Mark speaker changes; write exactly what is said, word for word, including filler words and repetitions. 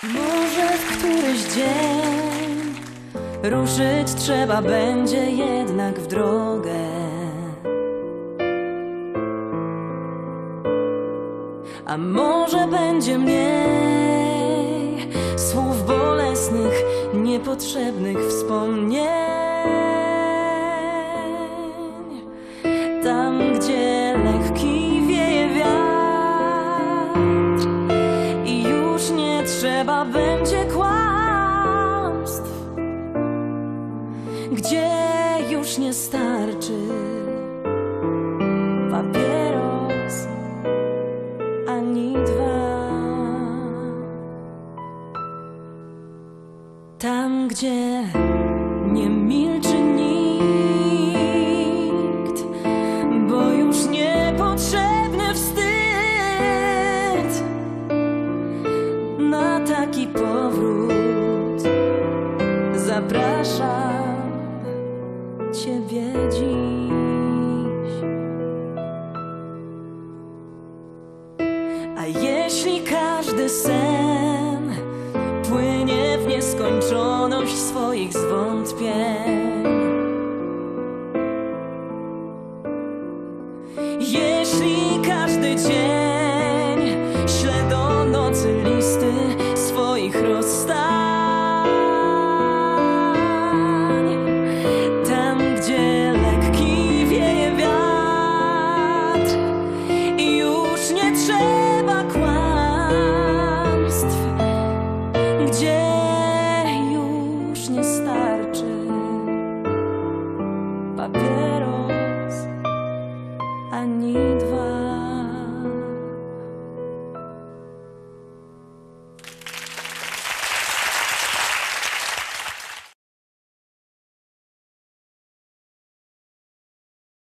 Speaker 1: Może w któryś dzień ruszyć trzeba będzie jednak w drogę. A może będzie mniej słów bolesnych, niepotrzebnych wspomnień. Tam, gdzie lekki wieje wiatr i już nie trzeba będzie kłamstw, gdzie już nie starczy papieros ani dwa. Tam, gdzie nie milczy nikt, bo już niepotrzebny wstyd. Na taki powrót zapraszam Ciebie dziś. A jeśli każdy sen płynie w nieskończoność swoich zwątpień, jeśli każdy dzień śle do nocy listy swoich rozstań, tam, gdzie lekki wieje wiatr i już nie trzeba kłamstw, gdzie już nie starczy papieros ani dwa.